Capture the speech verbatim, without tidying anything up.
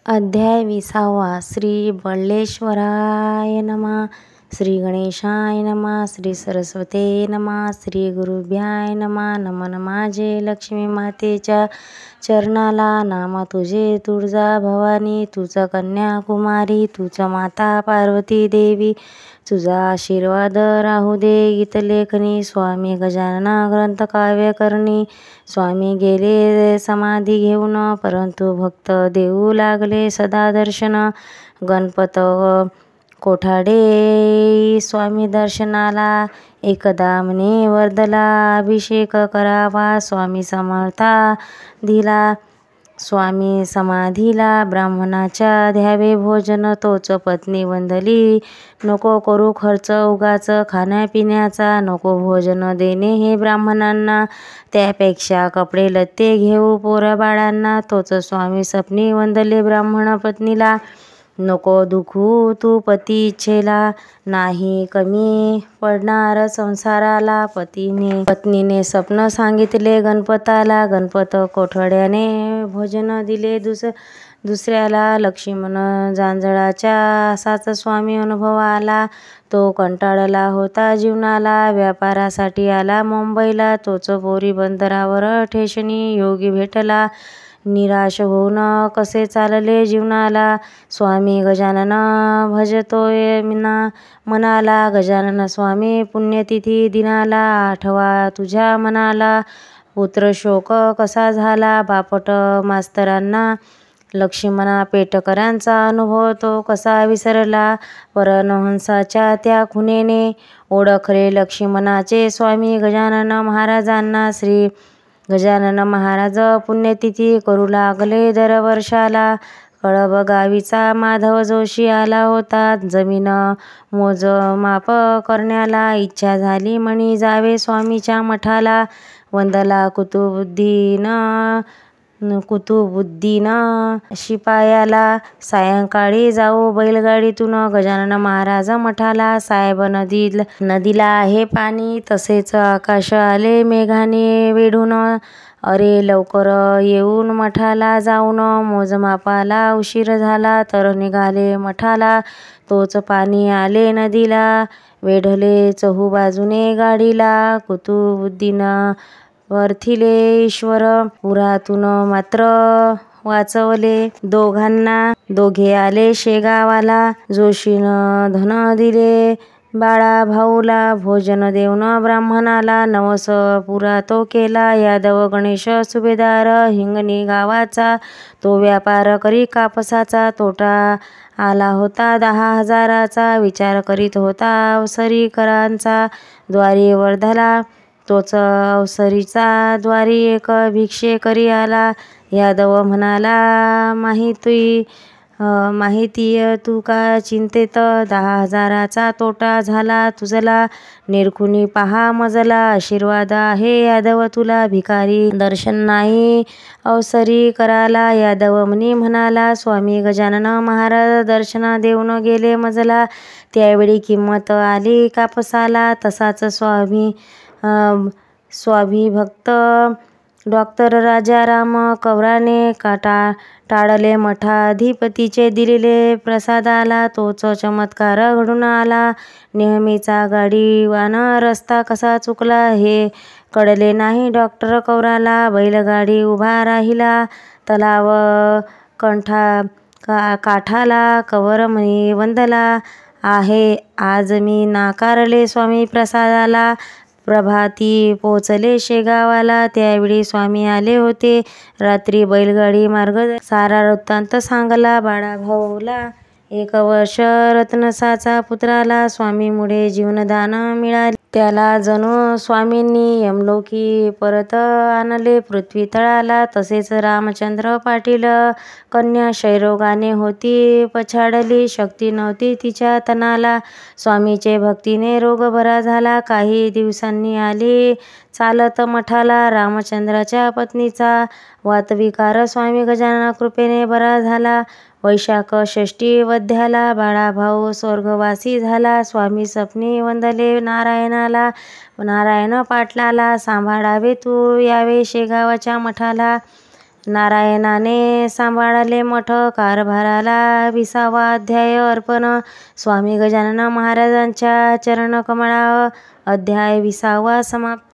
अध्याय विसावा. श्री बळ्ळेश्वराय नमः. श्री गणेशाय नमः. श्री सरस्वते नमः. श्री गुरुभ्याय नमः. नमन माझे लक्ष्मी मातेच्या चरणाला. नाम तुझे तुळजा भवानी, तुझ कन्याकुमारी, तुझ माता पार्वती देवी. तुझा आशीर्वाद राहू दे गीतलेखनी. स्वामी गजानना ग्रंथ काव्य करणी. स्वामी गेले समाधी घेऊन, परंतु भक्त देऊ लागले सदा दर्शन. गणपत कोठाडे स्वामी दर्शनाला. एकदा म्हणे वर्दला अभिषेक करावा. स्वामी समर्था दिला स्वामी समाधीला. ब्राह्मणाच्या द्यावे भोजन, तोच पत्नी वंदली. नको करू खर्च उगाच खाण्यापिण्याचा, नको भोजन देणे हे ब्राह्मणांना. त्यापेक्षा कपडे लत्ते घेऊ पोराबाळांना. तोच स्वामी सपनी वंदले ब्राह्मण पत्नीला. नको दुखू तू पती इच्छेला, नाही कमी पडणार संसाराला. पतीने पत्नीने स्वप्न सांगितले गणपताला. गणपत कोठड्याने भोजन दिले दुस दुसऱ्याला. लक्ष्मण जांजळाच्या असाच स्वामी अनुभव आला. तो कंटाळला होता जीवनाला. व्यापारासाठी आला मुंबईला. तोच पोरी बंदरावर ठेशणी योगी भेटला. निराश होऊन कसे चालले जीवनाला. स्वामी गजानन भजतोय मिना मनाला. गजानन स्वामी पुण्यतिथी दिनाला. आठवा तुझ्या मनाला. पुत्र शोक कसा झाला बापट मास्तरांना. लक्ष्मणा पेटकरांचा अनुभव तो कसा विसरला. परमहंसाच्या त्या खुणेने ओळखले लक्ष्मणाचे स्वामी गजानन महाराजांना. श्री गजानन महाराज पुण्यतिथी करू लागले दरवर्षाला. कळब गावीचा माधव जोशी आला होता. जमीन मोजमाप करण्याला. इच्छा झाली म्हणी जावे स्वामीच्या मठाला. वंदला कुतुबुद्दीन कुतुबुद्दीन शिपायाला. सायंकाळी जाऊ बैलगाडीतून गजानन महाराज मठाला. साहेब नदी नदीला आहे पाणी, तसेच आकाश आले मेघाने वेढून. अरे लवकर येऊन मठाला जाऊन. मोजमापाला उशीर झाला तर निघाले मठाला. तोच पाणी आले नदीला. वेढले चहू बाजूने गाडीला. कुतुबुद्दीन वरथिले ईश्वर. पुरातून मात्र वाचवले दोघांना. दोघे आले शेगावाला. जोशीनं धन दिले बाळा भाऊला. भोजन देऊन ब्राह्मणाला. नवस पुरा तो केला. यादव गणेश सुभेदार हिंगणी गावाचा. तो व्यापार करी कापसाचा. तोटा आला होता दहा हजाराचा. विचार करीत होता अवसरीकरांचा. द्वारी वर्धला तोच अवसरीचा. द्वारी एक भिक्षेकरी आला. यादव म्हणाला माहिती माहितीय तू का चिंतेत. दहा हजाराचा तोटा झाला तुझला. निरखुनी पहा मजला. आशीर्वाद आहे यादव तुला. भिकारी दर्शन नाही अवसरी कराला. यादव म्हणी म्हणाला स्वामी गजानन महाराज दर्शन देऊन गेले मजला. त्यावेळी किंमत आली कापसाला. तसाच स्वामी स्वाभिभक्त डॉक्टर राजाराम कवराने काटा टाळले मठाधिपतीचे दिलेले प्रसादाला. तोच चमत्कार घडून आला. नेहमीचा गाडीवान रस्ता कसा चुकला हे कळले नाही डॉक्टर कवराला. बैलगाडी उभा राहिला तलाव कंठा का काठाला. कवर म्हणी वंदला आहे आज मी नाकारले स्वामी प्रसादाला. प्रभाती पोचले शेगावाला. त्यावेळी स्वामी आले होते रात्री. बैलगाडी मार्ग सारा वृत्तांत सांगला बाळाभाऊला. एक वर्ष रत्नसाचा पुत्राला. स्वामीमुळे जीवनदान मिळाले त्याला. जणू स्वामींनी यमलोकी परत आणले पृथ्वी तळाला. तसेच रामचंद्र पाटील कन्या क्षयरोगाने होती पछाडली. शक्ती नव्हती तिच्या तनाला. स्वामीचे भक्तीने रोग बरा झाला. काही दिवसांनी आली चालत मठाला. रामचंद्राच्या पत्नीचा वातविकार स्वामी गजानन कृपेने बरा झाला. वैशाख षष्टी वध्याला बाळाभाऊ स्वर्गवासी झाला. स्वामी सपनी वंदले नारायणाला. नारायण पाटलाला. सांभाळावे तू यावे शेगावाच्या मठाला. नारायणाने सांभाळले मठ कारभाराला विसावा अध्याय अर्पण. स्वामी गजानन महाराजांच्या चरणकमळावर अध्याय विसावा समाप्त.